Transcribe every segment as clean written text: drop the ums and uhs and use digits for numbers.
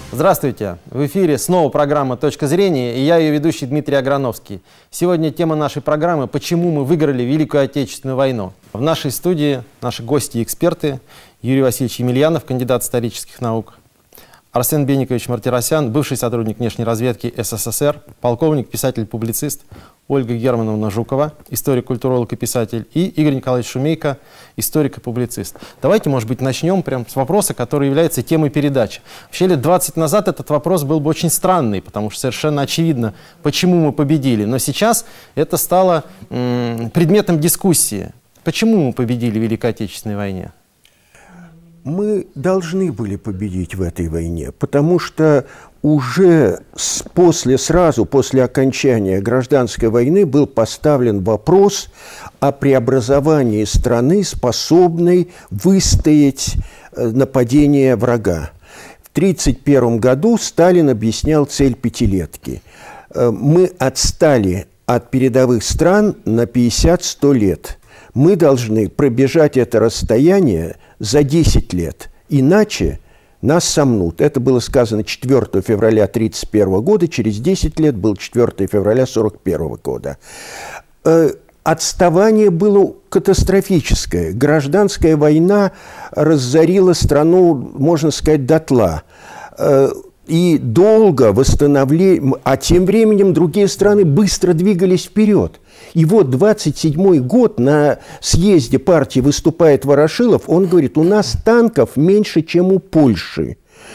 Здравствуйте! В эфире снова программа «Точка зрения» и я ее ведущий Дмитрий Аграновский. Сегодня тема нашей программы «Почему мы выиграли Великую Отечественную войну?». В нашей студии наши гости и эксперты: Юрий Васильевич Емельянов, кандидат исторических наук; Арсен Беникович Мартиросян, бывший сотрудник внешней разведки СССР; полковник, писатель-публицист Ольга Германовна Жукова, историк-культуролог и писатель; и Игорь Николаевич Шумейко, историк и публицист. Давайте, может быть, начнем прямо с вопроса, который является темой передачи. Вообще, лет 20 назад этот вопрос был бы очень странный, потому что совершенно очевидно, почему мы победили. Но сейчас это стало предметом дискуссии. Почему мы победили в Великой Отечественной войне? Мы должны были победить в этой войне, потому что уже сразу после окончания гражданской войны был поставлен вопрос о преобразовании страны, способной выстоять нападение врага. В 1931 году Сталин объяснял цель пятилетки. Мы отстали от передовых стран на 50-100 лет. Мы должны пробежать это расстояние за 10 лет, иначе нас сомнут. Это было сказано 4 февраля 1931 года, через 10 лет был 4 февраля 1941 года. Отставание было катастрофическое. Гражданская война разорила страну, можно сказать, дотла. И долго восстановление, а тем временем другие страны быстро двигались вперед. И вот 27-й год на съезде партии выступает Ворошилов, он говорит: у нас танков меньше, чем у Польши.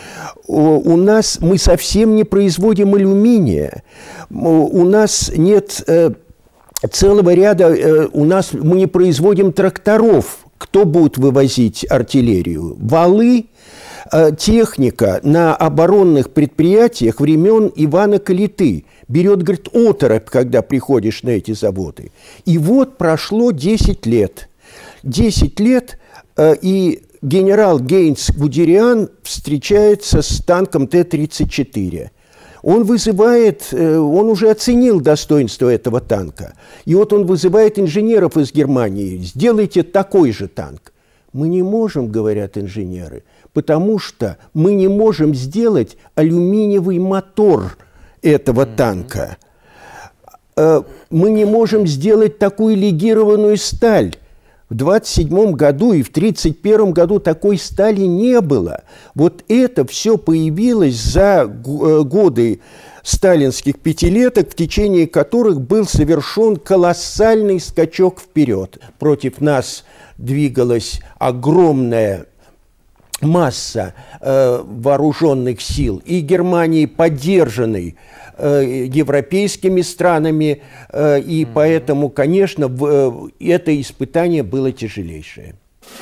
Мы совсем не производим алюминия. У нас нет целого ряда, мы не производим тракторов. Кто будет вывозить артиллерию? Валы. Техника на оборонных предприятиях времен Ивана Калиты берет, говорит, оторопь, когда приходишь на эти заводы. И вот прошло 10 лет. 10 лет, и генерал Гейнц-Гудериан встречается с танком Т-34. Он уже оценил достоинство этого танка. И вот он вызывает инженеров из Германии: сделайте такой же танк. Мы не можем, говорят инженеры, потому что мы не можем сделать алюминиевый мотор этого танка. Мы не можем сделать такую легированную сталь. В 1927 году и в 1931 году такой стали не было. Вот это все появилось за годы сталинских пятилеток, в течение которых был совершен колоссальный скачок вперед. Против нас двигалась огромная масса вооруженных сил, и Германии, поддержанной европейскими странами, и поэтому, конечно, это испытание было тяжелейшее.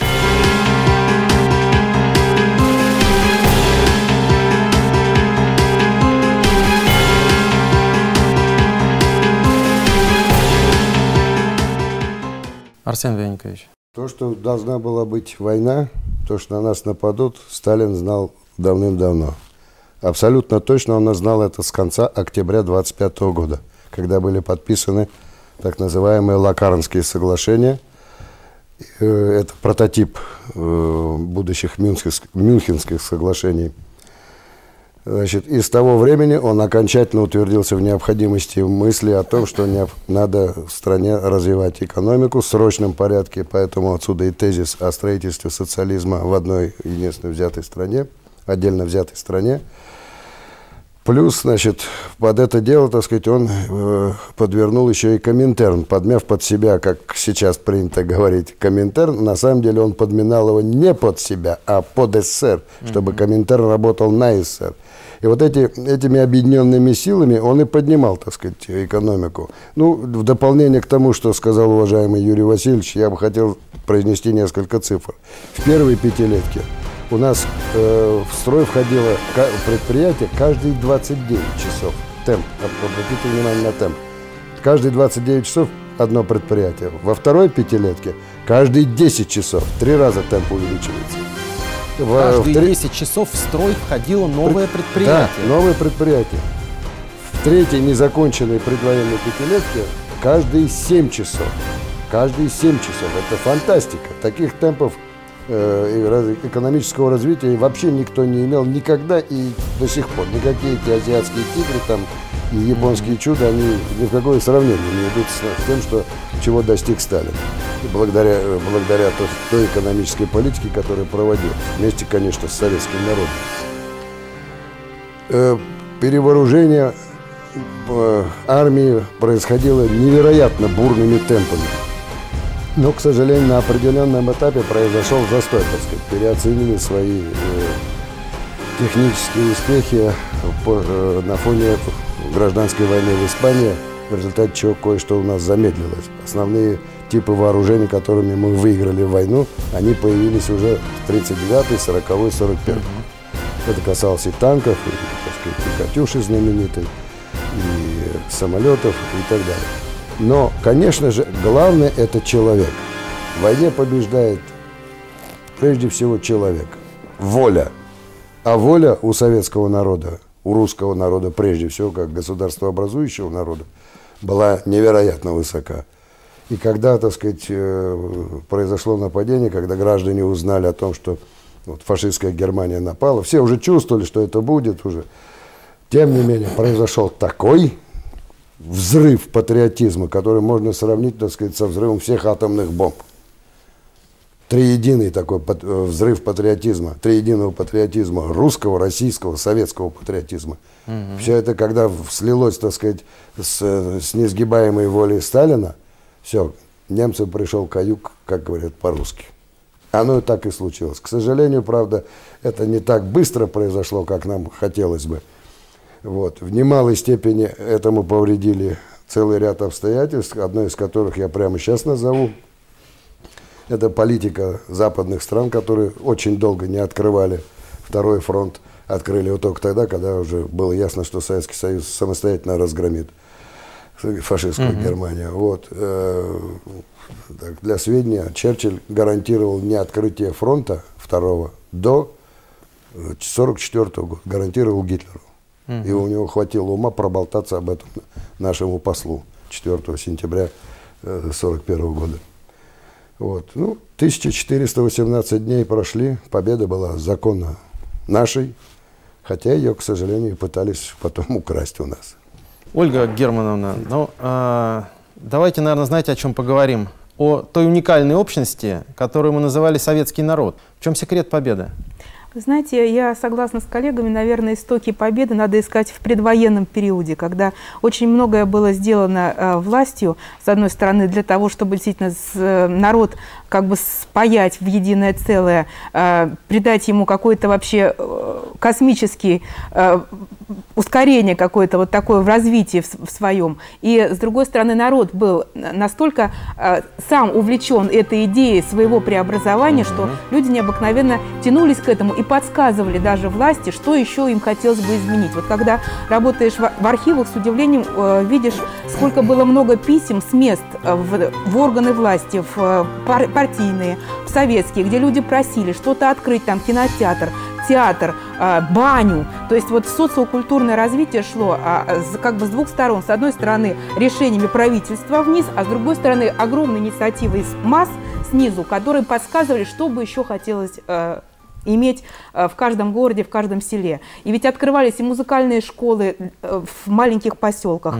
Арсен Беникович. То, что должна была быть война, то, что на нас нападут, Сталин знал давным-давно. Абсолютно точно он знал это с конца октября 1925 года, когда были подписаны так называемые Локарнские соглашения. Это прототип будущих Мюнхенских соглашений. Значит, и с того времени он окончательно утвердился в необходимости мысли о том, что надо в стране развивать экономику в срочном порядке, поэтому отсюда и тезис о строительстве социализма в одной единственной взятой стране, отдельно взятой стране. Плюс, значит, под это дело, так сказать, он подвернул еще и Коминтерн, подмяв под себя, как сейчас принято говорить, Коминтерн. На самом деле он подминал его не под себя, а под СССР, чтобы Коминтерн работал на СССР. И вот этими объединенными силами он и поднимал, так сказать, экономику. Ну, в дополнение к тому, что сказал уважаемый Юрий Васильевич, я бы хотел произнести несколько цифр. В первой пятилетке у нас в строй входило предприятие каждые 29 часов. Темп, обратите внимание на темп. Каждые 29 часов одно предприятие. Во второй пятилетке каждые 10 часов. 3 раза темп увеличивается. Каждые 10 часов в строй входило новое предприятие. Да, новое предприятие. В третьей незаконченной предвоенной пятилетке каждые 7 часов. Каждые 7 часов. Это фантастика. Таких темпов экономического развития вообще никто не имел никогда и до сих пор. Никакие эти азиатские тигры там и японские чуда, они ни в какое сравнение не идут с тем, чего достиг Сталин. Благодаря той экономической политике, которую проводил. Вместе, конечно, с советским народом. Перевооружение армии происходило невероятно бурными темпами. Но, к сожалению, на определенном этапе произошел застой, так сказать. Переоценили свои технические успехи на фоне гражданской войны в Испании, в результате чего кое-что у нас замедлилось. Основные типы вооружений, которыми мы выиграли войну, они появились уже в 1939-й, 1940-й, 1941-й. Это касалось и танков, и, так сказать, и «Катюши» знаменитой, и самолетов, и так далее. Но, конечно же, главное – это человек. В войне побеждает прежде всего человек. Воля. А воля у советского народа, у русского народа прежде всего, как государствообразующего народа, была невероятно высока. И когда, так сказать, произошло нападение, когда граждане узнали о том, что вот фашистская Германия напала, все уже чувствовали, что это будет уже. Тем не менее, произошел такой взрыв патриотизма, который можно сравнить, так сказать, со взрывом всех атомных бомб. Триединый такой взрыв патриотизма, триединого патриотизма, русского, российского, советского патриотизма. Все это, когда слилось, так сказать, с несгибаемой волей Сталина, все, немцам пришел каюк, как говорят по-русски. Оно и так и случилось. К сожалению, правда, это не так быстро произошло, как нам хотелось бы. Вот. В немалой степени этому повредили целый ряд обстоятельств, одно из которых я прямо сейчас назову. Это политика западных стран, которые очень долго не открывали второй фронт. Открыли его только тогда, когда уже было ясно, что Советский Союз самостоятельно разгромит фашистскую Германию. Вот. Так, для сведения, Черчилль гарантировал не открытие фронта второго до 1944 года. Гарантировал Гитлеру. И у него хватило ума проболтаться об этом нашему послу 4 сентября 1941 года. Вот. Ну, 1418 дней прошли, победа была законно нашей, хотя ее, к сожалению, пытались потом украсть у нас. Ольга Германовна, ну, давайте, наверное, знаете, о чем поговорим? О той уникальной общности, которую мы называли советский народ. В чем секрет победы? Вы знаете, я согласна с коллегами, наверное, истоки победы надо искать в предвоенном периоде, когда очень многое было сделано властью, с одной стороны, для того, чтобы действительно народ как бы спаять в единое целое, придать ему какой-то вообще космический ускорение какое-то вот такое в развитии в своем. И, с другой стороны, народ был настолько сам увлечен этой идеей своего преобразования, что люди необыкновенно тянулись к этому и подсказывали даже власти, что еще им хотелось бы изменить. Вот когда работаешь в архивах, с удивлением видишь, сколько было много писем с мест в органы власти, в партийные, в советские, где люди просили что-то открыть, там кинотеатр, театр, баню. То есть вот социокультурное развитие шло как бы с двух сторон. С одной стороны решениями правительства вниз, а с другой стороны огромной инициативой из масс снизу, которые подсказывали, что бы еще хотелось иметь в каждом городе, в каждом селе. И ведь открывались и музыкальные школы в маленьких поселках,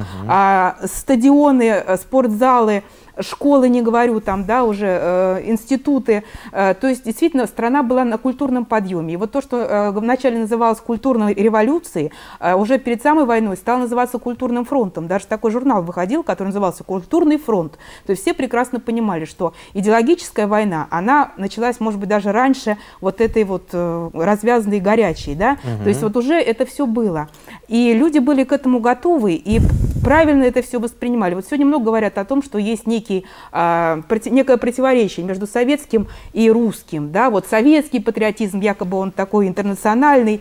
стадионы, спортзалы, школы, не говорю, там, да, уже институты. То есть, действительно, страна была на культурном подъеме. И вот то, что вначале называлось культурной революцией, уже перед самой войной стало называться культурным фронтом. Даже такой журнал выходил, который назывался «Культурный фронт». То есть все прекрасно понимали, что идеологическая война, она началась, может быть, даже раньше вот этой вот развязанной горячей, да. То есть вот уже это все было. И люди были к этому готовы, и правильно это все воспринимали. Вот сегодня много говорят о том, что есть некое противоречие между советским и русским. Да? Вот советский патриотизм, якобы он такой интернациональный,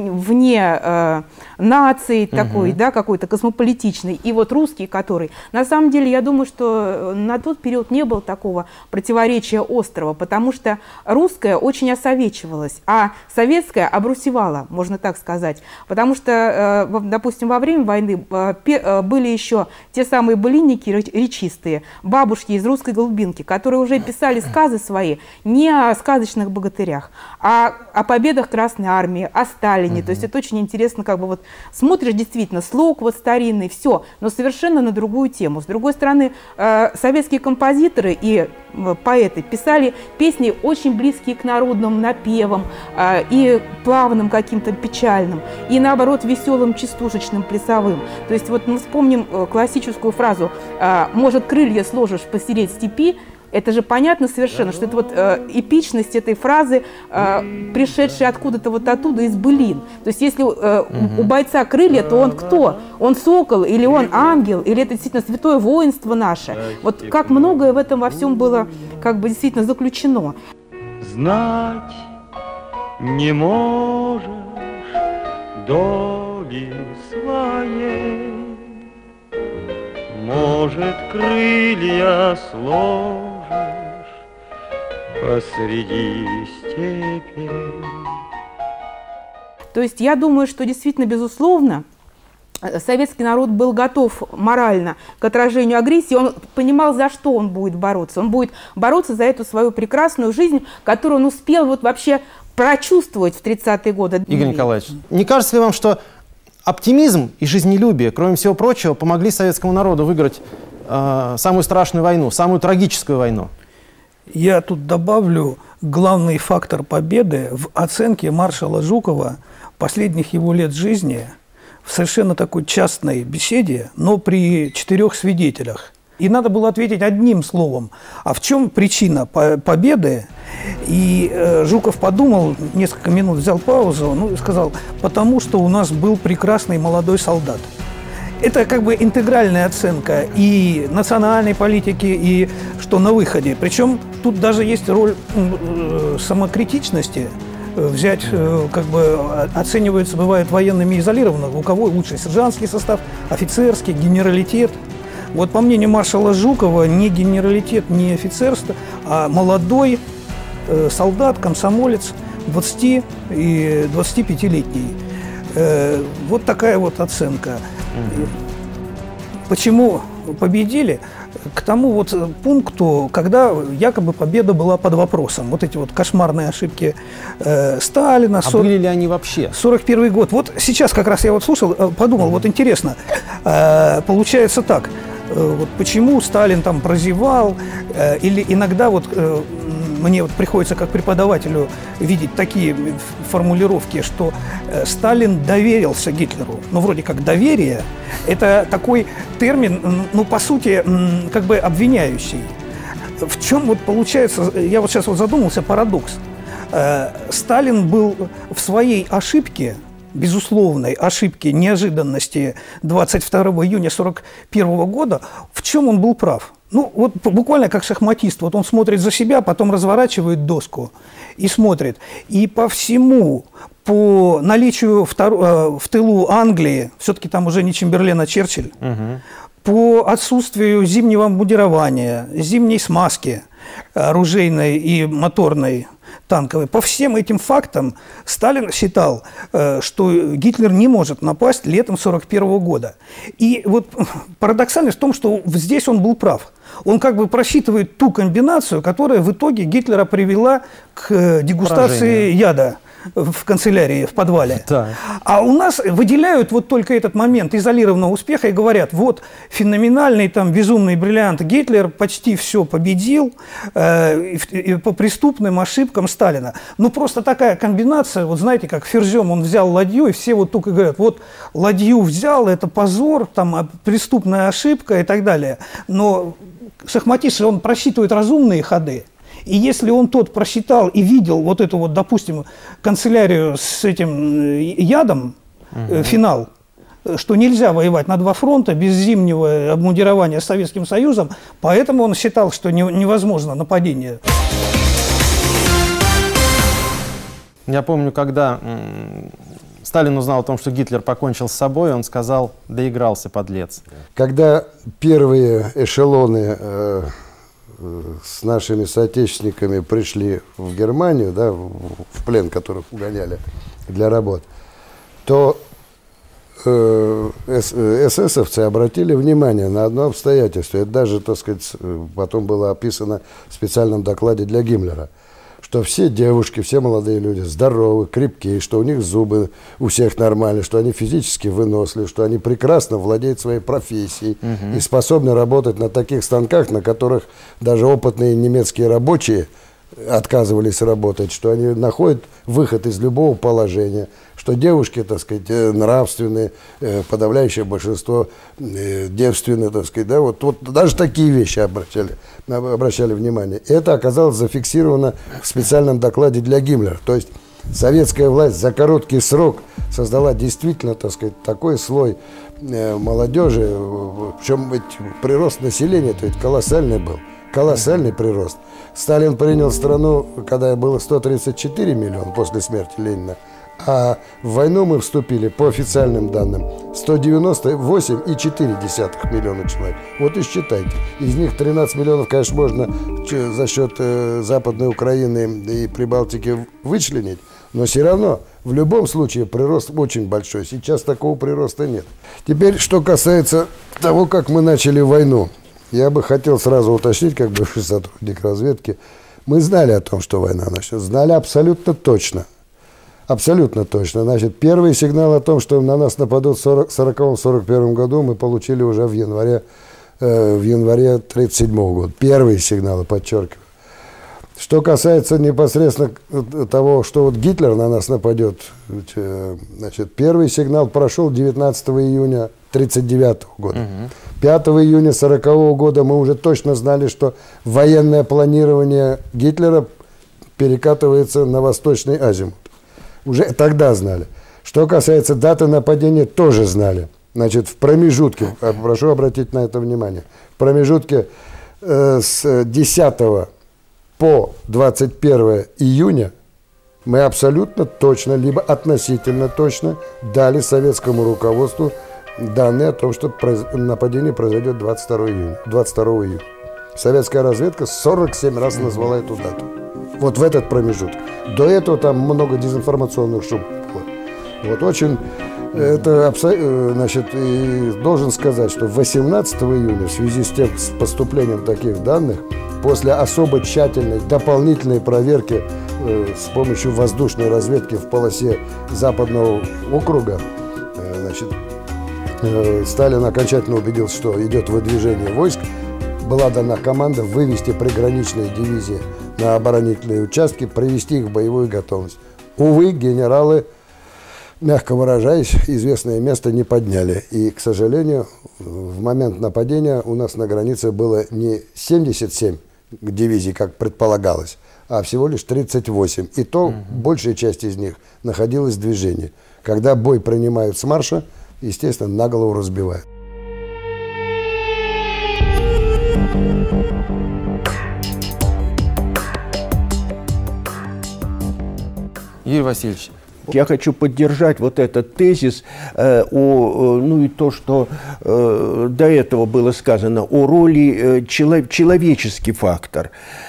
вне нации, такой, да, какой-то космополитичный. И вот русский, который... На самом деле, я думаю, что на тот период не было такого противоречия острого, потому что русское очень осовечивалось, а советское обрусевало, можно так сказать. Потому что, допустим, во время войны были еще те самые былинники речистые, бабушки из «Русской голубинки», которые уже писали сказы свои не о сказочных богатырях, а о победах Красной Армии, о Сталине. То есть это очень интересно, как бы вот смотришь действительно слог вот старинный, все, но совершенно на другую тему. С другой стороны, советские композиторы и поэты писали песни очень близкие к народным напевам и плавным каким-то печальным, и наоборот веселым, частушечным, плясовым. То есть вот мы вспомним классическую фразу «может, крылья сложишь посередь степи». Это же понятно совершенно, что это вот эпичность этой фразы, пришедшая откуда-то вот оттуда, из былин. То есть если у бойца крылья, то он кто? Он сокол, или он ангел, или это действительно святое воинство наше? Вот как многое в этом во всем было как бы действительно заключено. Знать не можешь доли своей, может, крылья сложишь посреди степи. То есть я думаю, что действительно, безусловно, советский народ был готов морально к отражению агрессии, он понимал, за что он будет бороться. Он будет бороться за эту свою прекрасную жизнь, которую он успел вот вообще прочувствовать в 30-е годы. Игорь Николаевич, не кажется ли вам, что оптимизм и жизнелюбие, кроме всего прочего, помогли советскому народу выиграть самую страшную войну, самую трагическую войну? Я тут добавлю главный фактор победы в оценке маршала Жукова последних его лет жизни в совершенно такой частной беседе, но при 4 свидетелях. И надо было ответить одним словом. А в чем причина победы? И Жуков подумал, несколько минут взял паузу, ну и сказал: потому что у нас был прекрасный молодой солдат. Это как бы интегральная оценка и национальной политики, и что на выходе. Причем тут даже есть роль самокритичности. Взять, как бы оценивается, бывает, военными изолированно, у кого лучше сержантский состав, офицерский, генералитет. Вот по мнению маршала Жукова, не генералитет, не офицерство, а молодой солдат, комсомолец, 20 и 25-летний. Вот такая вот оценка. Почему победили? К тому вот пункту, когда якобы победа была под вопросом. Вот эти вот кошмарные ошибки Сталина. А были ли они вообще? 41 год. Вот сейчас как раз я вот слушал, подумал, вот интересно, получается так. Вот почему Сталин там прозевал, или иногда вот мне вот приходится как преподавателю видеть такие формулировки, что Сталин доверился Гитлеру. Ну, вроде как доверие – это такой термин, ну, по сути, как бы обвиняющий. В чем вот получается, я вот сейчас вот задумался, парадокс. Сталин был в своей ошибке, безусловной ошибки, неожиданности 22 июня 1941 года, в чем он был прав? Ну, вот буквально как шахматист. Вот он смотрит за себя, потом разворачивает доску и смотрит. И по всему, по наличию в тылу Англии, все-таки там уже не Чемберлен, а Черчилль, по отсутствию зимнего обмундирования, зимней смазки оружейной и моторной, танковой. По всем этим фактам Сталин считал, что Гитлер не может напасть летом 1941 года. И вот парадоксальность в том, что здесь он был прав. Он как бы просчитывает ту комбинацию, которая в итоге Гитлера привела к дегустации яда в канцелярии, в подвале. Да. А у нас выделяют вот только этот момент изолированного успеха и говорят: вот феноменальный там безумный бриллиант Гитлер почти все победил по преступным ошибкам Сталина. Ну просто такая комбинация, вот знаете, как Ферзем, он взял ладью, и все вот только говорят: вот ладью взял, это позор, там преступная ошибка и так далее. Но шахматист, он просчитывает разумные ходы. И если он тот просчитал и видел вот эту вот, допустим, канцелярию с этим ядом, финал, что нельзя воевать на 2 фронта без зимнего обмундирования с Советским Союзом, поэтому он считал, что невозможно нападение. Я помню, когда Сталин узнал о том, что Гитлер покончил с собой, он сказал: доигрался, подлец. Когда первые эшелоны с нашими соотечественниками пришли в Германию, да, в плен, которых угоняли для работ, то эсэсовцы обратили внимание на одно обстоятельство. Это даже, так сказать, потом было описано в специальном докладе для Гиммлера, что все девушки, все молодые люди здоровы, крепкие, что у них зубы у всех нормальные, что они физически выносливы, что они прекрасно владеют своей профессией и способны работать на таких станках, на которых даже опытные немецкие рабочие отказывались работать, что они находят выход из любого положения, что девушки, так сказать, нравственные, подавляющее большинство девственные, так сказать, да, вот даже такие вещи обращали внимание. Это оказалось зафиксировано в специальном докладе для Гиммлера. То есть советская власть за короткий срок создала действительно, так сказать, такой слой молодежи, причем ведь прирост населения, то есть колоссальный был. Колоссальный прирост. Сталин принял страну, когда было 134 миллиона после смерти Ленина, а в войну мы вступили, по официальным данным, 198,4 миллиона человек. Вот и считайте. Из них 13 миллионов, конечно, можно за счет Западной Украины и Прибалтики вычленить, но все равно, в любом случае, прирост очень большой. Сейчас такого прироста нет. Теперь, что касается того, как мы начали войну. Я бы хотел сразу уточнить, как бывший сотрудник разведки, мы знали о том, что война начнется. Знали абсолютно точно. Абсолютно точно. Значит, первый сигнал о том, что на нас нападут в 1940-1941 году, мы получили уже в январе 1937 года. Первые сигналы, подчеркиваю. Что касается непосредственно того, что вот Гитлер на нас нападет, значит, первый сигнал прошел 19 июня 1939 года. 5 июня 1940 года мы уже точно знали, что военное планирование Гитлера перекатывается на Восточный азимут. Уже тогда знали. Что касается даты нападения, тоже знали. Значит, в промежутке, прошу обратить на это внимание, в промежутке с 10 по 21 июня мы абсолютно точно, либо относительно точно дали советскому руководству данные о том, что нападение произойдет 22 июня. Советская разведка 47 раз назвала эту дату. Вот в этот промежуток. До этого там много дезинформационных шумов было. Вот очень, это, значит, и должен сказать, что 18 июня в связи с поступлением таких данных, после особо тщательной дополнительной проверки с помощью воздушной разведки в полосе Западного округа, значит, Сталин окончательно убедился, что идет выдвижение войск. Была дана команда вывести приграничные дивизии на оборонительные участки, привести их в боевую готовность. Увы, генералы, мягко выражаясь, известное место не подняли. И, к сожалению, в момент нападения у нас на границе было не 77 дивизий, как предполагалось, а всего лишь 38. И то большая часть из них находилась в движении. Когда бой принимают с марша, естественно, на голову разбивают. Юрий Васильевич. Я хочу поддержать вот этот тезис, ну и то, что до этого было сказано, о роли человеческий фактор.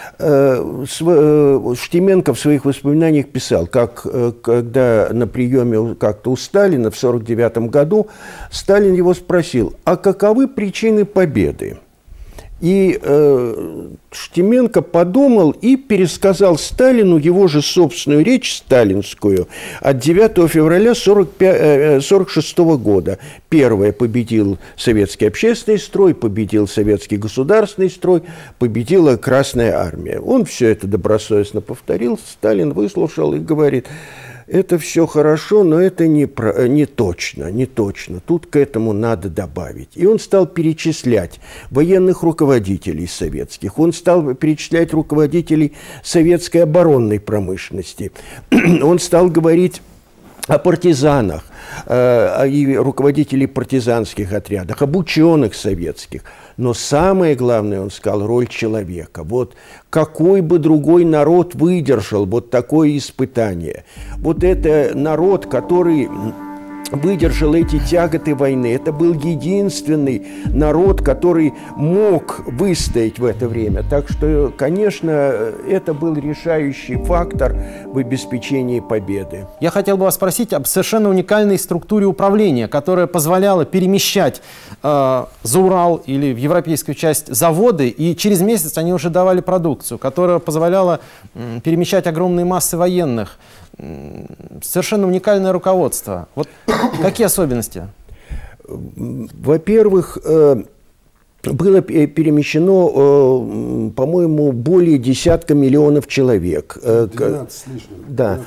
Штеменко в своих воспоминаниях писал, как когда на приеме как-то у Сталина в 1949 году Сталин его спросил, а каковы причины победы? И Штеменко подумал и пересказал Сталину его же собственную речь сталинскую от 9 февраля 1946 года. Первое: победил советский общественный строй, победил советский государственный строй, победила Красная армия. Он все это добросовестно повторил, Сталин выслушал и говорит: это все хорошо, но это не точно, не точно. Тут к этому надо добавить. И он стал перечислять военных руководителей советских, он стал перечислять руководителей советской оборонной промышленности, он стал говорить о партизанах, и руководителей партизанских отрядов, об ученых советских. Но самое главное, он сказал, роль человека. Вот какой бы другой народ выдержал вот такое испытание? Вот это народ, который выдержал эти тяготы войны. Это был единственный народ, который мог выстоять в это время. Так что, конечно, это был решающий фактор в обеспечении победы. Я хотел бы вас спросить об совершенно уникальной структуре управления, которая позволяла перемещать за Урал или в европейскую часть заводы, и через месяц они уже давали продукцию, которая позволяла перемещать огромные массы военных. Совершенно уникальное руководство. Вот какие особенности? Во-первых, было перемещено, по-моему, более десятка миллионов человек. 12 с лишним. Да.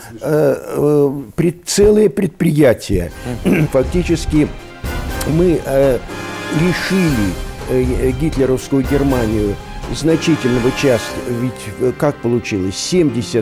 Целые предприятия. Фактически мы лишили гитлеровскую Германию значительного части, ведь как получилось, 70%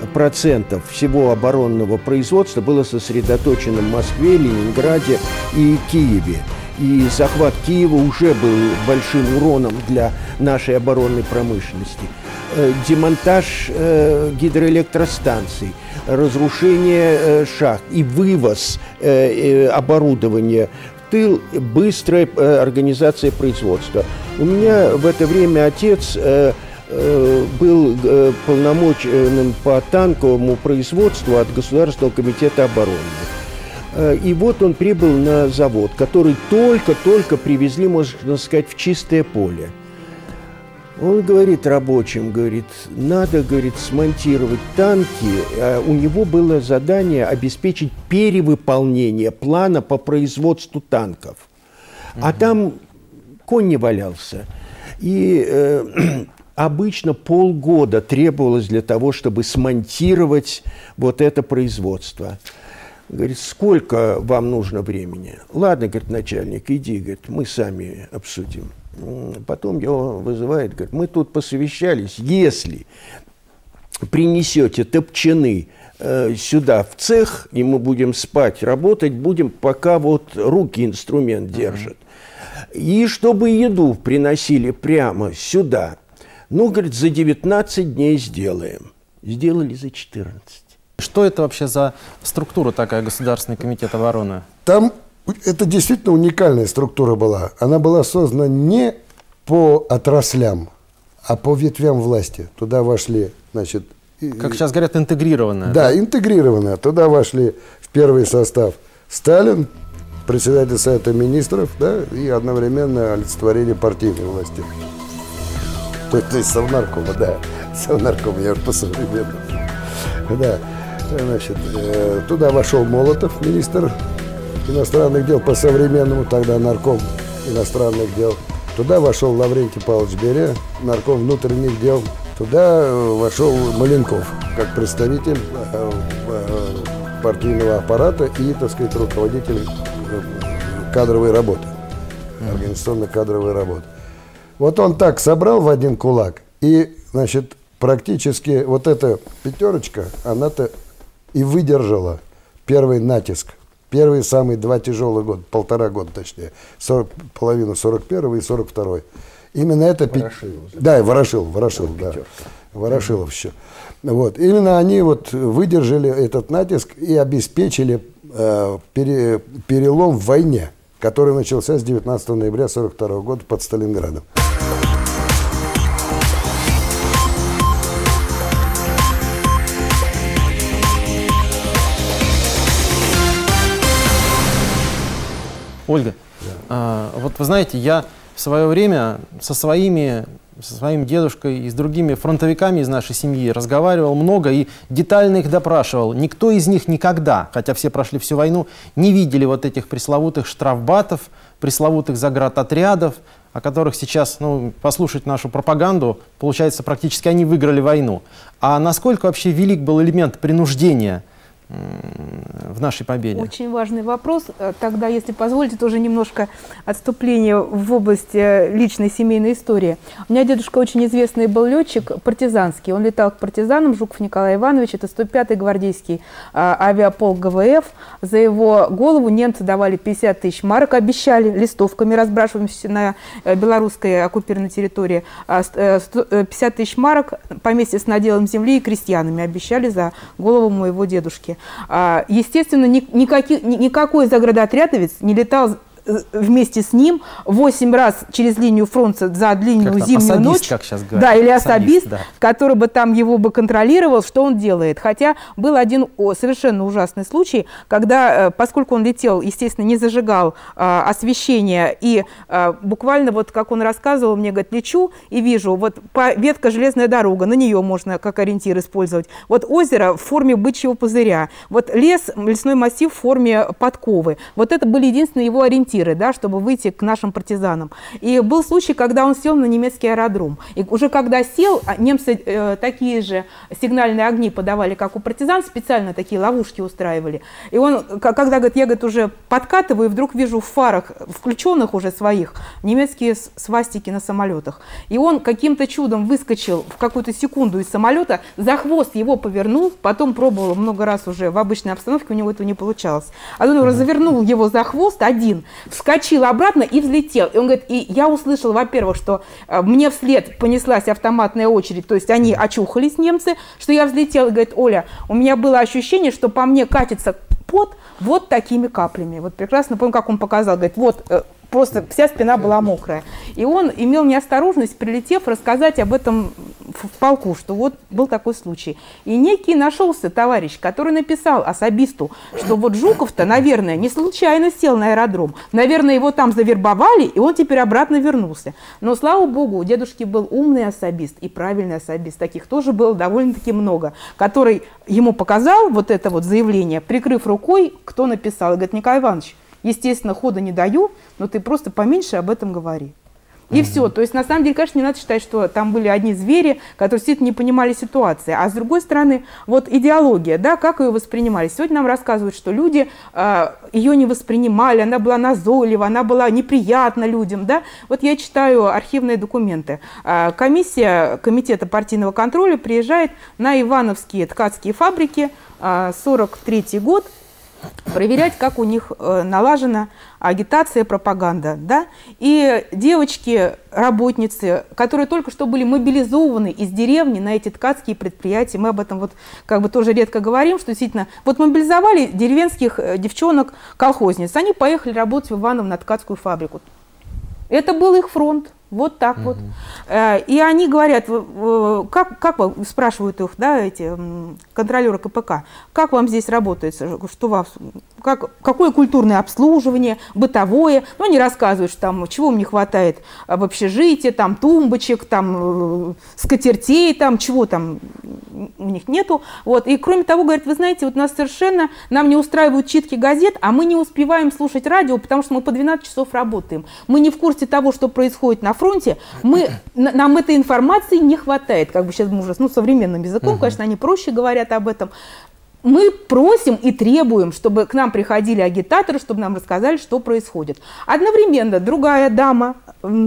всего оборонного производства было сосредоточено в Москве, Ленинграде и Киеве. И захват Киева уже был большим уроном для нашей оборонной промышленности. Демонтаж гидроэлектростанций, разрушение шахт и вывоз оборудования в тыл, быстрая организация производства. У меня в это время отец был полномоченным по танковому производству от Государственного комитета обороны. И вот он прибыл на завод, который только-только привезли, можно сказать, в чистое поле. Он говорит рабочим, говорит, надо, говорит, смонтировать танки. У него было задание обеспечить перевыполнение плана по производству танков. А там конь не валялся. И обычно полгода требовалось для того, чтобы смонтировать вот это производство. Говорит, сколько вам нужно времени? Ладно, говорит, начальник, иди, говорит, мы сами обсудим. Потом его вызывает, говорит, мы тут посовещались, если принесете топчаны сюда в цех, и мы будем спать, работать будем, пока вот руки инструмент держат. И чтобы еду приносили прямо сюда. Ну, говорит, за 19 дней сделаем. Сделали за 14. Что это вообще за структура такая, Государственный комитет обороны? Там это действительно уникальная структура была. Она была создана не по отраслям, а по ветвям власти. Туда вошли, значит... Как сейчас говорят, интегрированная. Да, интегрированная. Туда вошли в первый состав Сталин, председатель Совета Министров, да, и одновременно олицетворение партийной власти. То есть Совнаркома, да. Совнаркома, я уже по-современному. Да. Значит, туда вошел Молотов, министр иностранных дел по-современному, тогда нарком иностранных дел. Туда вошел Лаврентий Павлович Берия, нарком внутренних дел. Туда вошел Маленков, как представитель партийного аппарата и, так сказать, руководитель кадровой работы, организационно-кадровой работы. Вот он так собрал в один кулак, и, значит, практически вот эта пятерочка, она-то и выдержала первый натиск. Первые самые два тяжелых года, полтора года точнее, половину 41-го и 42-й. Именно это... Ворошилов. Да, Ворошилов, да. Ворошилов еще. Вот. Именно они вот выдержали этот натиск и обеспечили перелом в войне, который начался с 19 ноября 42 года под Сталинградом. Ольга, вот вы знаете, я в свое время со своим дедушкой и с другими фронтовиками из нашей семьи разговаривал много и детально их допрашивал. Никто из них никогда, хотя все прошли всю войну, не видели вот этих пресловутых штрафбатов, пресловутых заградотрядов, о которых сейчас, ну, послушать нашу пропаганду, получается, практически они выиграли войну. А насколько вообще велик был элемент принуждения в нашей победе? Очень важный вопрос. Тогда, если позволите, тоже немножко отступление в область личной семейной истории. У меня дедушка очень известный был летчик партизанский. Он летал к партизанам, Жуков Николай Иванович, это 105-й гвардейский авиаполк ГВФ. За его голову немцы давали 50 тысяч марок, обещали листовками, разбрасываемся на белорусской оккупированной территории. 50 тысяч марок поместье с наделом земли и крестьянами обещали за голову моего дедушки. знаете. Естественно, никакой заградотрядовец не летал вместе с ним 8 раз через линию фронта за длинную зимнюю ночь. Как сейчас говорят. Да, или особист, да, который бы там его бы контролировал, что он делает. Хотя был один совершенно ужасный случай, когда, поскольку он летел, естественно, не зажигал освещение, и буквально, вот как он рассказывал, мне говорит, лечу и вижу, вот ветка железная дорога, на нее можно как ориентир использовать. Вот озеро в форме бычьего пузыря, вот лесной массив в форме подковы. Вот это были единственные его ориентиры, да, чтобы выйти к нашим партизанам. И был случай, когда он сел на немецкий аэродром. И уже когда сел, немцы такие же сигнальные огни подавали, как у партизан, специально такие ловушки устраивали. И он, когда, говорит, я, говорит, уже подкатываю, и вдруг вижу в фарах, включенных уже своих, немецкие свастики на самолетах. И он каким-то чудом выскочил в какую-то секунду из самолета, за хвост его повернул, потом пробовал много раз уже в обычной обстановке, у него этого не получалось. А он развернул его за хвост один, вскочил обратно и взлетел. И он говорит, и я услышал, во-первых, что мне вслед понеслась автоматная очередь, то есть они очухались, немцы, что я взлетел. И говорит, Оля, у меня было ощущение, что по мне катится пот вот такими каплями. Вот прекрасно помню, как он показал. Говорит, вот просто вся спина была мокрая. И он имел неосторожность, прилетев, рассказать об этом в полку, что вот был такой случай. И некий нашелся товарищ, который написал особисту, что вот Жуков-то, наверное, не случайно сел на аэродром. Наверное, его там завербовали, и он теперь обратно вернулся. Но, слава богу, у дедушки был умный особист и правильный особист. Таких тоже было довольно-таки много, который ему показал вот это вот заявление, прикрыв рукой, кто написал. И говорит, Николай Иванович, естественно, хода не даю, но ты просто поменьше об этом говори. И все. То есть, на самом деле, конечно, не надо считать, что там были одни звери, которые действительно не понимали ситуации. А с другой стороны, вот идеология, да, как ее воспринимали. Сегодня нам рассказывают, что люди ее не воспринимали, она была назойлива, она была неприятна людям. Да? Вот я читаю архивные документы. Комиссия Комитета партийного контроля приезжает на Ивановские ткацкие фабрики, 43-й год, проверять, как у них налажена агитация, пропаганда. Да? И девочки, работницы, которые только что были мобилизованы из деревни на эти ткацкие предприятия, мы об этом вот как бы тоже редко говорим, что действительно, вот мобилизовали деревенских девчонок-колхозниц, они поехали работать в Иваново на ткацкую фабрику. Это был их фронт. Вот так вот. И они говорят, как вы, спрашивают их, да, эти контролеры КПК, как вам здесь работается, что вас, какое культурное обслуживание, бытовое. Ну, они рассказывают, что там, чего им не хватает в общежитии, там тумбочек, там скатертей, там чего там у них нету. Вот. И кроме того, говорят, вы знаете, вот нас совершенно, нам не устраивают читки газет, а мы не успеваем слушать радио, потому что мы по 12 часов работаем. Мы не в курсе того, что происходит на фронте, нам этой информации не хватает. Как бы сейчас мы уже, современным языком, конечно, они проще говорят об этом. Мы просим и требуем, чтобы к нам приходили агитаторы, чтобы нам рассказали, что происходит. Одновременно другая дама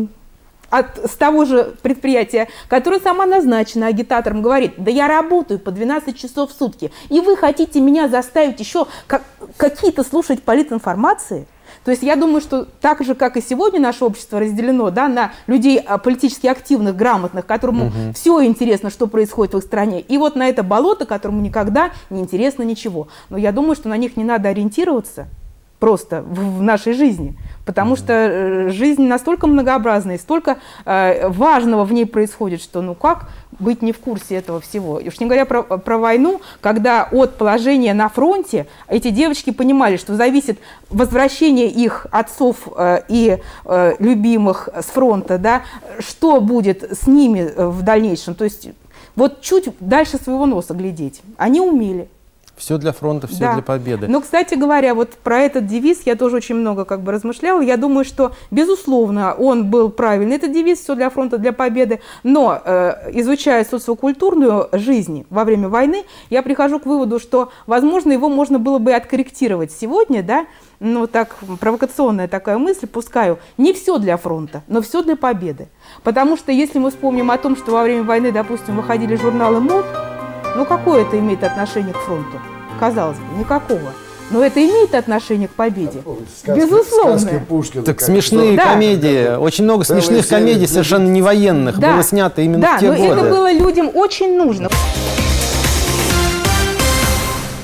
с того же предприятия, которая сама назначена агитатором, говорит, да я работаю по 12 часов в сутки, и вы хотите меня заставить еще какие-то слушать политинформации? То есть я думаю, что так же, как и сегодня наше общество разделено, да, на людей политически активных, грамотных, которым все интересно, что происходит в их стране, и вот на это болото, которому никогда не интересно ничего. Но я думаю, что на них не надо ориентироваться просто в нашей жизни, потому что жизнь настолько многообразная, столько важного в ней происходит, что ну как быть не в курсе этого всего. И уж не говоря про войну, когда от положения на фронте эти девочки понимали, что зависит возвращение их отцов и любимых с фронта, да, что будет с ними в дальнейшем. То есть вот чуть дальше своего носа глядеть. Они умели. Все для фронта, все для победы. Но, кстати говоря, вот про этот девиз я тоже очень много как бы размышляла. Я думаю, что, безусловно, он был правильный, этот девиз «Все для фронта, для победы». Но, изучая социокультурную жизнь во время войны, я прихожу к выводу, что, возможно, его можно было бы откорректировать сегодня, да, ну, так, провокационная такая мысль, пускаю, не все для фронта, но все для победы. Потому что, если мы вспомним о том, что во время войны, допустим, выходили журналы мод, ну, какое это имеет отношение к фронту? Казалось бы, никакого. Но это имеет отношение к победе. Безусловно. Так смешные комедии, очень много смешных комедий, совершенно не военных, было снято именно в те годы. Да, но это было людям очень нужно.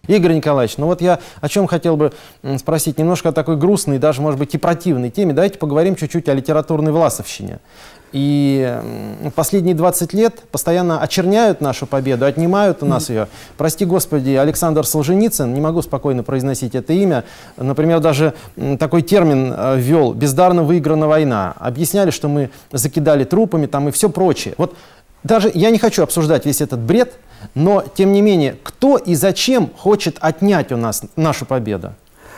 Игорь Николаевич, ну вот я о чем хотел бы спросить, немножко о такой грустной, даже, может быть, и противной теме. Давайте поговорим чуть-чуть о литературной власовщине. И последние 20 лет постоянно очерняют нашу победу, отнимают у нас ее. Прости Господи, Александр Солженицын, не могу спокойно произносить это имя, например, даже такой термин ввел «бездарно выиграна война». Объясняли, что мы закидали трупами там и все прочее. Вот даже я не хочу обсуждать весь этот бред, но, тем не менее, кто и зачем хочет отнять у нас нашу победу?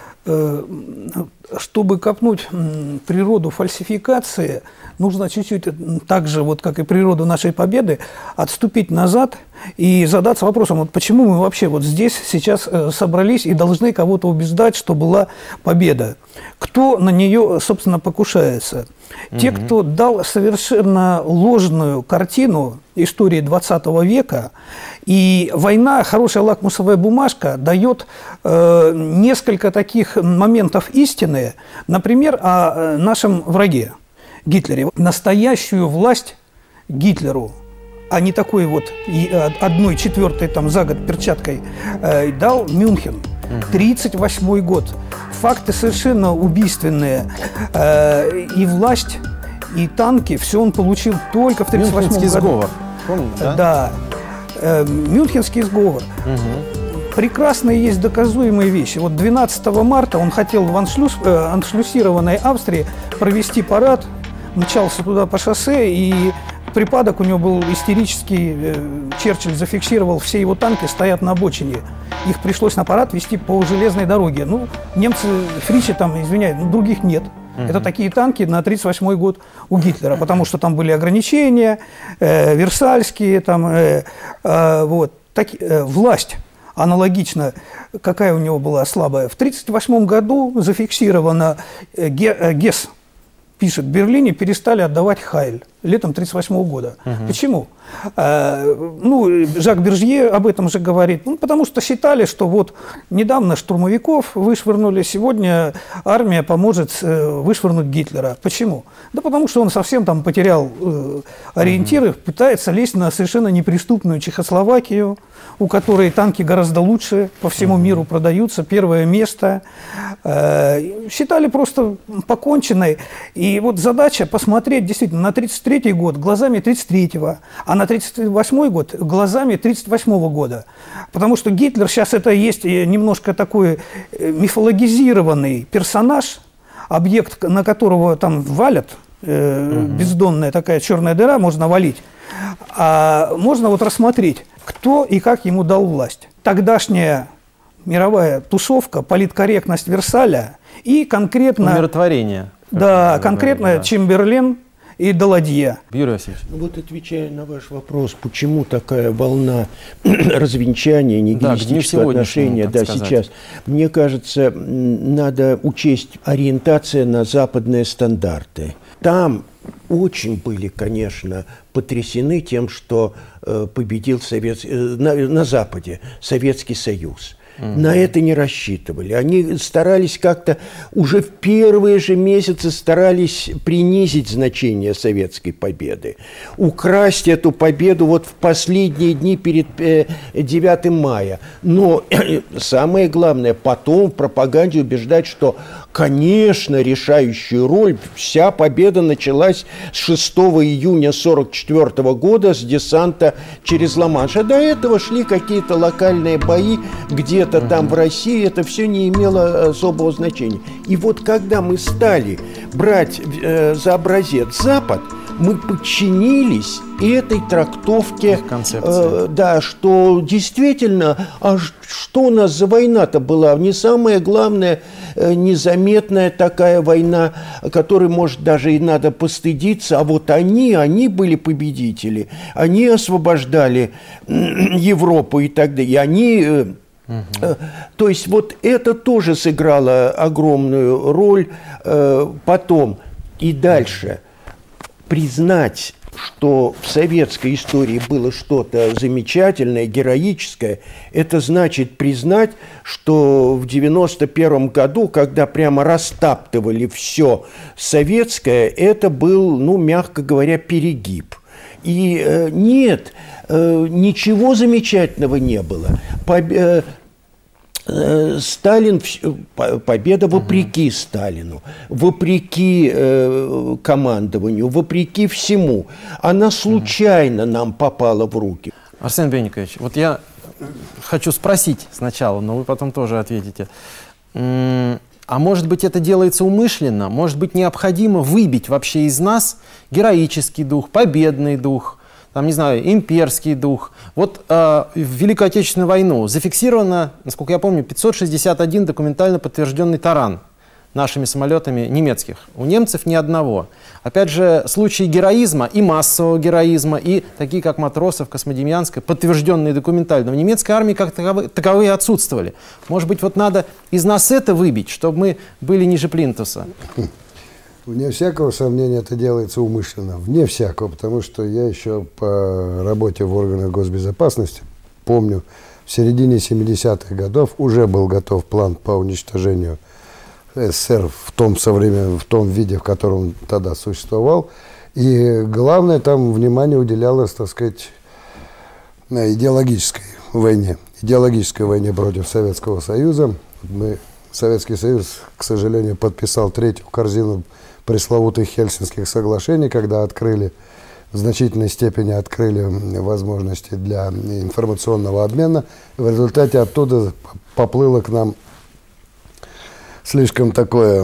Чтобы копнуть природу фальсификации, нужно чуть-чуть, так же, вот, как и природу нашей победы, отступить назад и задаться вопросом, вот почему мы вообще вот здесь сейчас собрались и должны кого-то убеждать, что была победа. Кто на нее, собственно, покушается? Те, кто дал совершенно ложную картину истории 20 века, и война, хорошая лакмусовая бумажка, дает несколько таких моментов истины, например, о нашем враге Гитлере. Настоящую власть Гитлеру, а не такой вот 1/4 там за год перчаткой, дал Мюнхен. 1938 год. Факты совершенно убийственные. И власть, и танки, все он получил только в 1938 году. Мюнхенский сговор. Помните, да? Да. Мюнхенский сговор. Прекрасные есть доказуемые вещи. Вот 12 марта он хотел в аншлюсированной Австрии провести парад, мчался туда по шоссе, и припадок у него был истерический. Черчилль зафиксировал, все его танки стоят на обочине. Их пришлось на парад везти по железной дороге. Ну, немцы, фричи там, извиняюсь, но других нет. Это такие танки на 1938 год у Гитлера, потому что там были ограничения, Версальские, там, вот. Власть аналогично, какая у него была слабая. В 1938 году зафиксировано, Гесс пишет, в Берлине перестали отдавать Хайль летом 1938 года. Почему? Ну, Жак Бержье об этом же говорит. Ну, потому что считали, что вот недавно штурмовиков вышвырнули, сегодня армия поможет вышвырнуть Гитлера. Почему? Да потому что он совсем там потерял ориентиры, пытается лезть на совершенно неприступную Чехословакию, у которой танки гораздо лучше, по всему миру продаются, первое место. Считали просто поконченной. И вот задача посмотреть действительно на 1933 год глазами 1933-го, а на 1938 год глазами 1938 года. Потому что Гитлер сейчас это есть немножко такой мифологизированный персонаж, объект, на которого там валят, бездонная такая черная дыра, можно валить. А можно вот рассмотреть, кто и как ему дал власть. Тогдашняя мировая тусовка, политкорректность Версаля и конкретно... Умиротворение. Да, конкретно да. Чемберлен и Даладье. Юрий Васильевич. Вот отвечая на ваш вопрос, почему такая волна развенчания, нигилистического отношения, да, сейчас, мне кажется, надо учесть ориентация на западные стандарты. Там очень были, конечно, потрясены тем, что победил на Западе Советский Союз. На это не рассчитывали. Они старались как-то, уже в первые же месяцы старались принизить значение советской победы. Украсть эту победу вот в последние дни перед 9 мая. Но самое главное, потом в пропаганде убеждать, что, конечно, решающую роль, вся победа началась с 6 июня 1944 года с десанта через Ла-Манш. А до этого шли какие-то локальные бои, где-то там в России, это все не имело особого значения. И вот когда мы стали брать за образец Запад, мы подчинились этой трактовке, да, что действительно, а что у нас за война-то была? Не самая главная, незаметная такая война, которой, может, даже и надо постыдиться, а вот они были победители, они освобождали Европу и так далее, и они... То есть вот это тоже сыграло огромную роль потом. И дальше признать, что в советской истории было что-то замечательное, героическое, это значит признать, что в 1991 году, когда прямо растаптывали все советское, это был, ну, мягко говоря, перегиб. И нет, ничего замечательного не было. Сталин, победа вопреки Сталину, вопреки командованию, вопреки всему. Она случайно нам попала в руки. Арсений Бенникович, вот я хочу спросить сначала, но вы потом тоже ответите. А может быть, это делается умышленно? Может быть, необходимо выбить вообще из нас героический дух, победный дух, там, не знаю, имперский дух? Вот в Великую Отечественную войну зафиксировано, насколько я помню, 561 документально подтвержденный таран нашими самолетами немецких. У немцев ни одного. Опять же, случаи героизма и массового героизма, и такие, как Матросов, Космодемьянская, подтвержденные документально. В немецкой армии как таковые отсутствовали. Может быть, вот надо из нас это выбить, чтобы мы были ниже плинтуса? Вне всякого сомнения это делается умышленно. Вне всякого, потому что я еще по работе в органах госбезопасности помню, в середине 70-х годов уже был готов план по уничтожению СССР в том виде, в котором он тогда существовал. И главное, там внимание уделялось, так сказать, идеологической войне против Советского Союза. Советский Союз, к сожалению, подписал третью корзину пресловутых Хельсинских соглашений, когда в значительной степени открыли возможности для информационного обмена. В результате оттуда поплыло к нам слишком такое...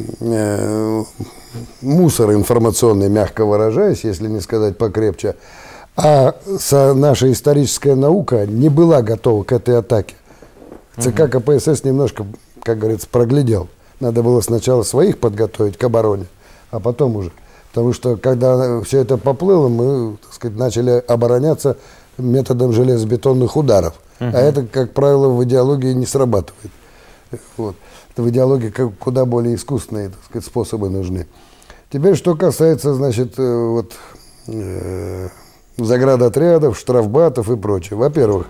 Мусор информационный, мягко выражаясь, если не сказать покрепче. А наша историческая наука не была готова к этой атаке. ЦК КПСС немножко, как говорится, проглядел. Надо было сначала своих подготовить к обороне, а потом уже. Потому что, когда все это поплыло, мы, так сказать, начали обороняться методом железобетонных ударов. А это, как правило, в идеологии не срабатывает. Вот. В идеологии куда более искусственные, так сказать, способы нужны. Теперь, что касается, значит, заградотрядов, штрафбатов и прочее. Во-первых,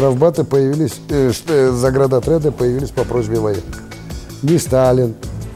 заградотряды появились по просьбе военных. Ни Сталин,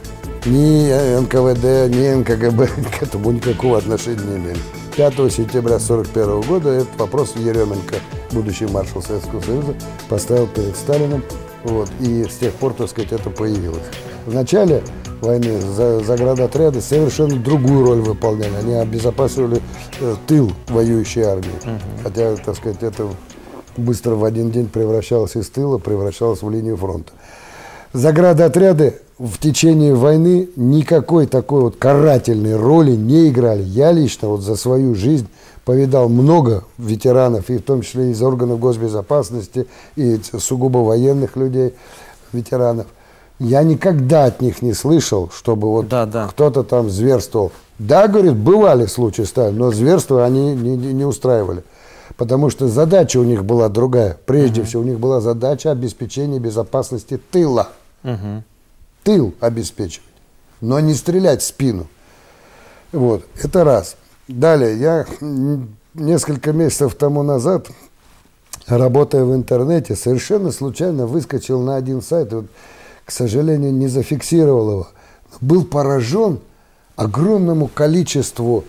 ни НКВД, ни НКГБ к этому никакого отношения не имели. 5 сентября 1941 года этот вопрос Еременко, будущий маршал Советского Союза, поставил перед Сталиным. Вот, и с тех пор, так сказать, это появилось. В начале войны заградотряды совершенно другую роль выполняли. Они обезопасивали тыл воюющей армии. Хотя, так сказать, это быстро в один день превращалось из тыла, превращалось в линию фронта. Заградотряды в течение войны никакой такой вот карательной роли не играли. Я лично вот за свою жизнь повидал много ветеранов, и в том числе из органов госбезопасности, и сугубо военных людей, ветеранов. Я никогда от них не слышал, чтобы вот кто-то там зверствовал. Да, говорит, бывали случаи, Сталин, но зверства они не устраивали. Потому что задача у них была другая. Прежде всего, у них была задача обеспечения безопасности тыла. Тыл обеспечивать, но не стрелять в спину. Вот, это раз. Далее, я несколько месяцев тому назад, работая в интернете, совершенно случайно выскочил на один сайт, и вот, к сожалению, не зафиксировал его. Был поражен огромному количеству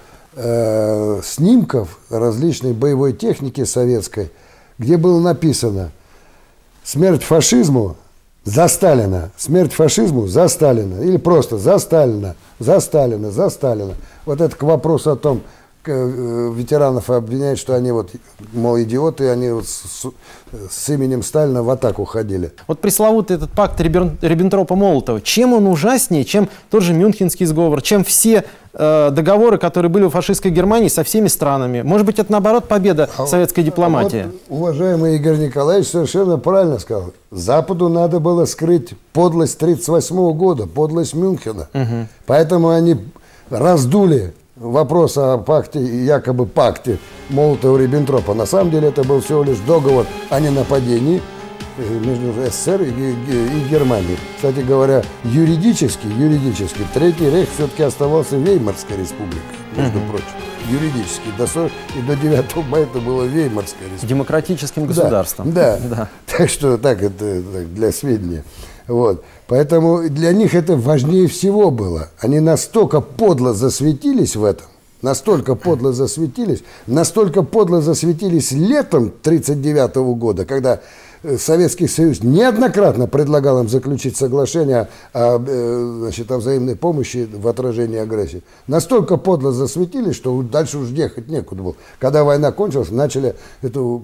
снимков различной боевой техники советской, где было написано «Смерть фашизму за Сталина», «Смерть фашизму за Сталина», или просто «За Сталина», «За Сталина», «За Сталина». Вот это к вопросу о том, ветеранов обвиняют, что они вот, мол, идиоты, они вот с именем Сталина в атаку ходили. Вот пресловутый этот пакт Риббентропа-Молотова, чем он ужаснее, чем тот же Мюнхенский сговор, чем все договоры, которые были у фашистской Германии со всеми странами? Может быть, это, наоборот, победа советской дипломатии? Вот, уважаемый Игорь Николаевич совершенно правильно сказал. Западу надо было скрыть подлость 1938 года, подлость Мюнхена. Поэтому они раздули вопрос о пакте, якобы пакте Молотова-Риббентропа. На самом деле это был всего лишь договор о ненападении между СССР и Германией. Кстати говоря, юридически Третий рейх все-таки оставался Веймарской республикой, между прочим. Юридически. И до 9 мая это было Веймарская республика. Демократическим государством. Да. Так что так, это для сведения. Вот. Поэтому для них это важнее всего было. Они настолько подло засветились в этом, настолько подло засветились летом 1939 года, когда Советский Союз неоднократно предлагал им заключить соглашение о взаимной помощи в отражении агрессии. Настолько подло засветились, что дальше уж ехать некуда было. Когда война кончилась, начали эту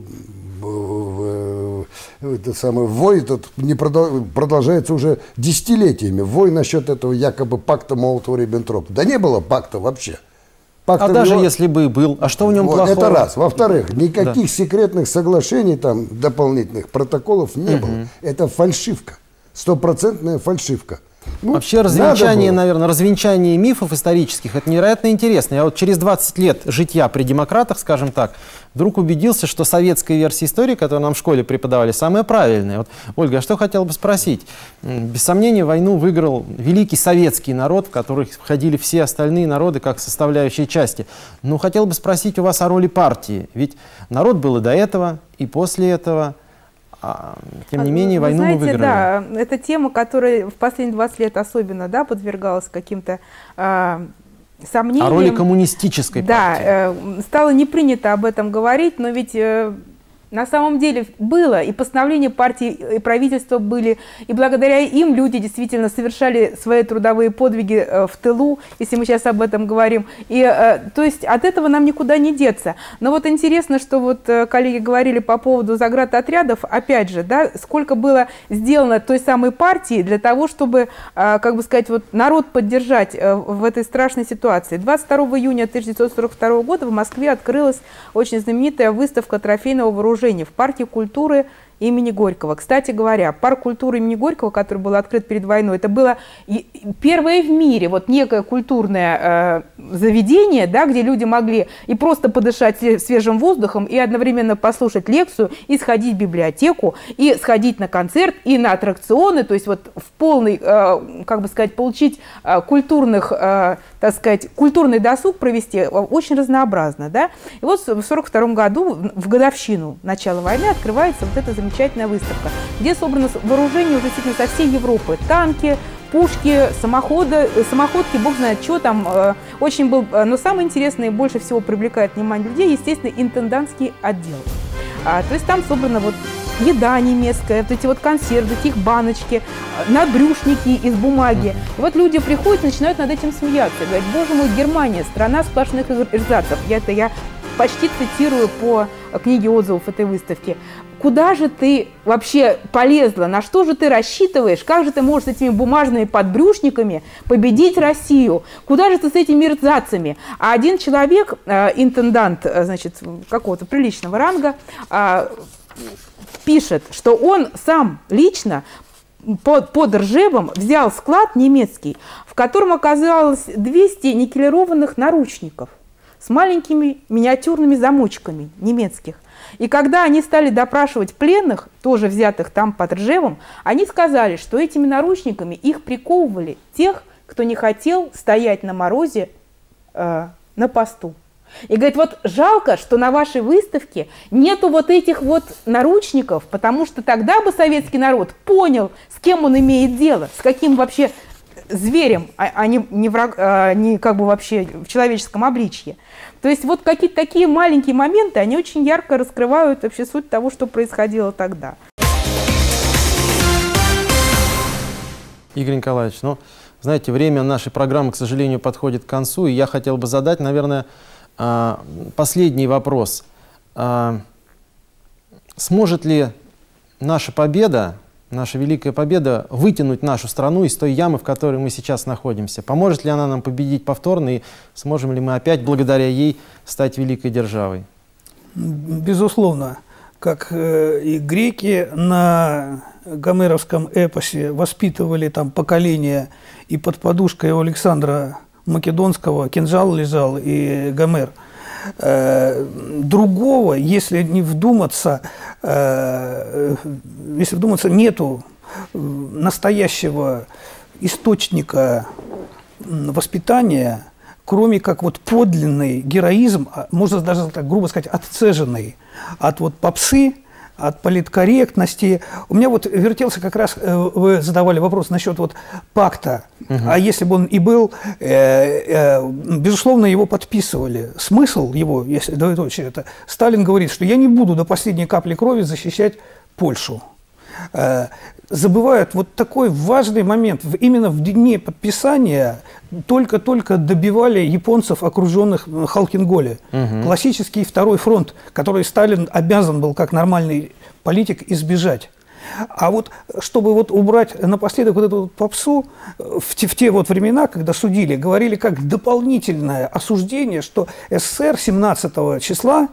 самый вой этот продолжается уже десятилетиями. Вой насчет этого якобы пакта Молотова-Риббентропа. Да не было пакта вообще. А даже если бы и был, а что в нем плохого? Это раз. Во-вторых, никаких секретных соглашений, там, дополнительных протоколов не было. Это фальшивка. Стопроцентная фальшивка. Ну, вообще развенчание, наверное, развенчание мифов исторических, это невероятно интересно. Я вот через 20 лет житья при демократах, скажем так, вдруг убедился, что советская версия истории, которую нам в школе преподавали, самая правильная. Вот, Ольга, а что хотел бы спросить? Без сомнения, войну выиграл великий советский народ, в который входили все остальные народы как составляющие части. Но хотел бы спросить у вас о роли партии. Ведь народ был и до этого, и после этого. Тем не менее, войну мы выиграли. Да, это тема, которая в последние 20 лет особенно, да, подвергалась каким-то сомнениям. О роли коммунистической партии. Да, стало не принято об этом говорить, но ведь на самом деле было, и постановления партии, и правительства были, и благодаря им люди действительно совершали свои трудовые подвиги в тылу, если мы сейчас об этом говорим. И, то есть от этого нам никуда не деться. Но вот интересно, что вот коллеги говорили по поводу заградотрядов, опять же, да, сколько было сделано той самой партии для того, чтобы, как бы сказать, вот народ поддержать в этой страшной ситуации. 22 июня 1942 года в Москве открылась очень знаменитая выставка трофейного вооружения в Парке культуры имени Горького. Кстати говоря, парк культуры имени Горького, который был открыт перед войной, это было первое в мире вот некое культурное заведение, да, где люди могли и просто подышать свежим воздухом, и одновременно послушать лекцию, и сходить в библиотеку, и сходить на концерт, и на аттракционы, то есть вот в полный, как бы сказать, получить культурных, так сказать, культурный досуг провести очень разнообразно, да. И вот в 1942 году, в годовщину начала войны, открывается вот эта замечательная выставка, где собрано вооружение уже действительно со всей Европы. Танки, пушки, самоходки, бог знает что там. Очень был, но самое интересное и больше всего привлекает внимание людей, естественно, интендантский отдел. То есть там собрана вот еда немецкая, вот эти вот консервы, таких баночки, набрюшники из бумаги. И вот люди приходят, начинают над этим смеяться. Говорят, боже мой, Германия, страна сплошных эрзацев. Я почти цитирую по книге отзывов этой выставки. Куда же ты вообще полезла? На что же ты рассчитываешь? Как же ты можешь с этими бумажными подбрюшниками победить Россию? Куда же ты с этими эрзацами? А один человек, интендант, значит, какого-то приличного ранга, пишет, что он сам лично под Ржевом взял склад немецкий, в котором оказалось 200 никелированных наручников с маленькими миниатюрными замочками немецких. И когда они стали допрашивать пленных, тоже взятых там под Ржевом, они сказали, что этими наручниками их приковывали тех, кто не хотел стоять на морозе на посту. И говорит, вот жалко, что на вашей выставке нету вот этих вот наручников, потому что тогда бы советский народ понял, с кем он имеет дело, с каким вообще зверем, а не как бы вообще в человеческом обличье. То есть вот какие-то такие маленькие моменты, они очень ярко раскрывают вообще суть того, что происходило тогда. Игорь Николаевич, ну, знаете, время нашей программы, к сожалению, подходит к концу, и я хотел бы задать, наверное, последний вопрос. Сможет ли наша победа, наша великая победа вытянуть нашу страну из той ямы, в которой мы сейчас находимся? Поможет ли она нам победить повторно, и сможем ли мы опять благодаря ей стать великой державой? Безусловно. Как и греки на гомеровском эпосе воспитывали там поколение, и под подушкой у Александра Македонского кинжал лежал, и Гомер. Другого, если вдуматься, нету настоящего источника воспитания, кроме как вот подлинный героизм, можно даже так грубо сказать, отцеженный от вот попсы, от политкорректности. У меня вот вертелся как раз, вы задавали вопрос насчет вот пакта, а если бы он и был, безусловно, его подписывали. Смысл его, если двоеточие, это Сталин говорит, что я не буду до последней капли крови защищать Польшу. забывают вот такой важный момент. Именно в дне подписания только-только добивали японцев, окруженных Халкин-Голе. Классический второй фронт, который Сталин обязан был, как нормальный политик, избежать. А вот чтобы вот убрать напоследок вот эту вот попсу, в те вот времена, когда судили, говорили как дополнительное осуждение, что СССР 17 числа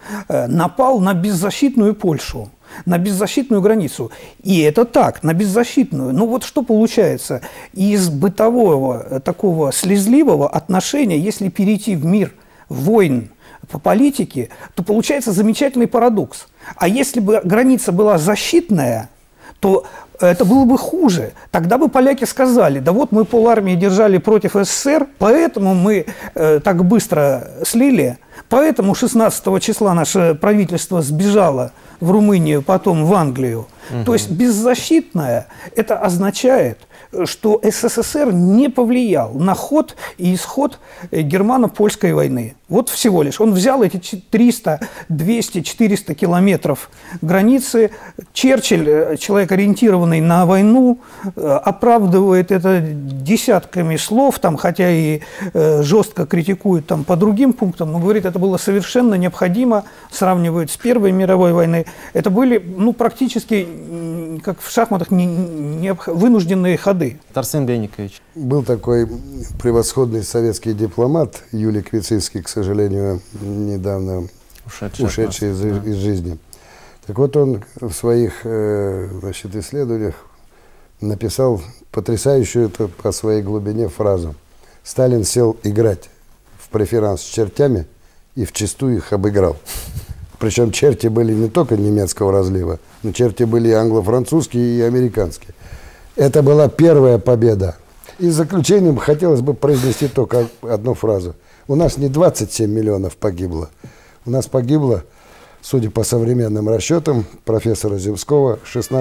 напал на беззащитную Польшу, на беззащитную границу. И это так, на беззащитную. Ну вот что получается? Из бытового такого слезливого отношения, если перейти в мир войн по политике, то получается замечательный парадокс. А если бы граница была защитная, то это было бы хуже. Тогда бы поляки сказали: да вот мы полармии держали против СССР, поэтому мы так быстро слили, поэтому 16 числа наше правительство сбежало в Румынию, потом в Англию. То есть беззащитное, это означает, что СССР не повлиял на ход и исход германо-польской войны. Вот всего лишь. Он взял эти 300, 200, 400 километров границы. Черчилль, человек, ориентированный на войну, оправдывает это десятками слов, там, хотя и жестко критикует там, по другим пунктам, но говорит, это было совершенно необходимо, сравнивает с Первой мировой войной. Это были практически, как в шахматах, вынужденные ходы. Тарсен Бенникович. Был такой превосходный советский дипломат Юлий Квицинский, к сожалению, недавно ушедший из жизни. Так вот, он в своих исследованиях написал потрясающую по своей глубине фразу: «Сталин сел играть в преферанс с чертями и вчистую их обыграл». Причем черти были не только немецкого разлива, но черти были и англо-французские, и американские. Это была первая победа. И заключением хотелось бы произнести только одну фразу. У нас не 27 миллионов погибло. У нас погибло, судя по современным расчетам профессора Земского,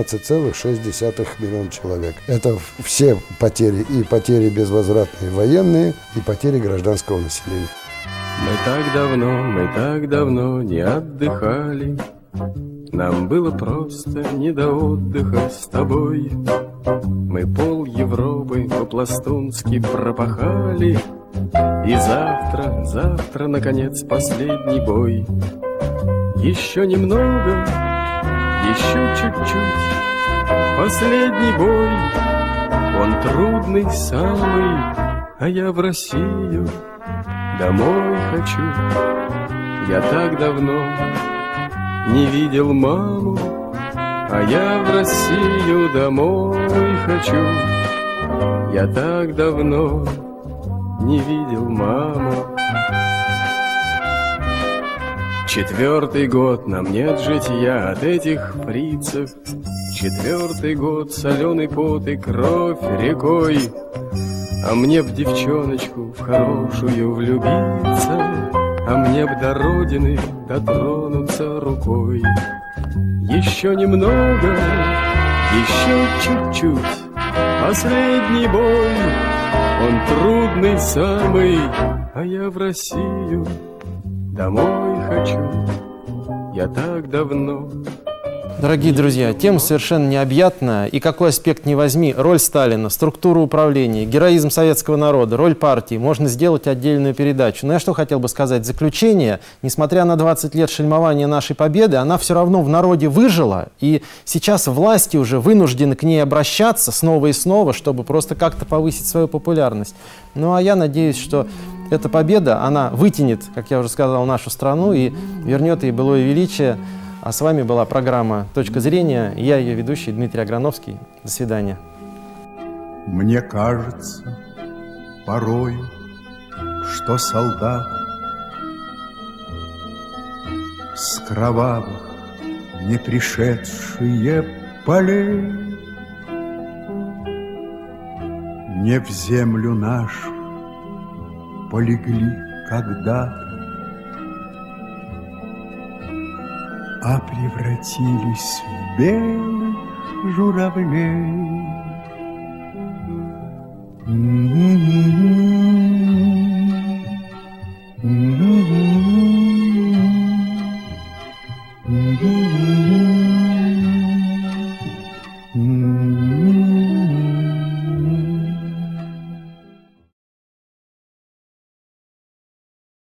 16,6 миллиона человек. Это все потери, и потери безвозвратные военные, и потери гражданского населения. Мы так давно не отдыхали. Нам было просто не до отдыха с тобой. Мы пол Европы по-пластунски пропахали. И завтра, наконец, последний бой. Еще немного, еще чуть-чуть. Последний бой, он трудный самый, а я в Россию домой хочу. Я так давно не видел маму, а я в Россию домой хочу. Я так давно не видел маму. 4-й год нам нет житья от этих фрицев. 4-й год соленый пот и кровь рекой. А мне б девчоночку в хорошую влюбиться, а мне б до родины дотронуться рукой. Еще немного, еще чуть-чуть. Последний бой, он трудный самый, а я в Россию домой хочу. Я так давно. Дорогие друзья, тема совершенно необъятная, и какой аспект ни возьми, роль Сталина, структура управления, героизм советского народа, роль партии, можно сделать отдельную передачу. Но я что хотел бы сказать, заключение, несмотря на 20 лет шельмования нашей победы, она все равно в народе выжила, и сейчас власти уже вынуждены к ней обращаться снова и снова, чтобы просто как-то повысить свою популярность. Ну а я надеюсь, что эта победа, она вытянет, как я уже сказал, нашу страну и вернет ей былое величие. А с вами была программа «Точка зрения». Я ее ведущий Дмитрий Аграновский. До свидания. Мне кажется порой, что солдат с кровавых не пришедшие полей не в землю нашу полегли когда-то, а превратились в белых журавлей.